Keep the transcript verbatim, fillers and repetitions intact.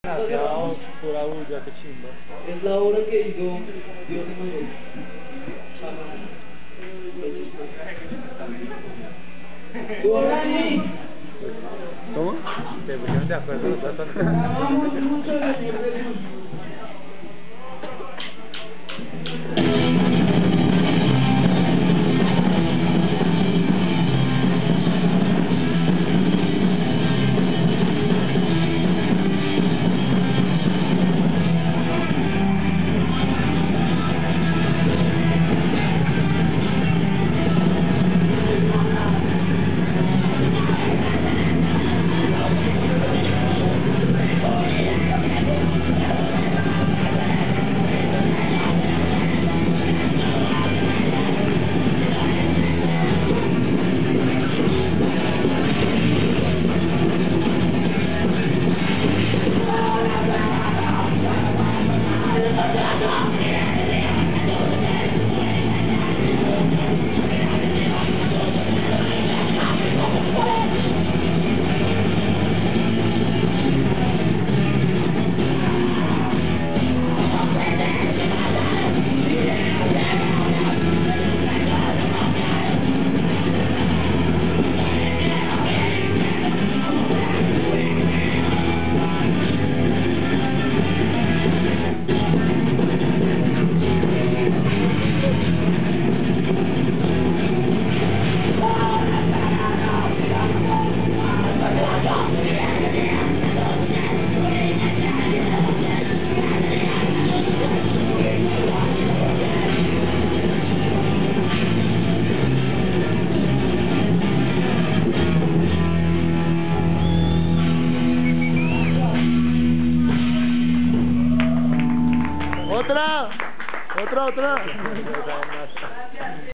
Demasiado pura bulla, qué chimba. Es la obra que hizo Dios en Mayor. ¡Guarani! ¿Cómo? Se pusieron de acuerdo los datos. Vamos mucho de Señor de Dios. ¡Otra! ¡Otra, otra!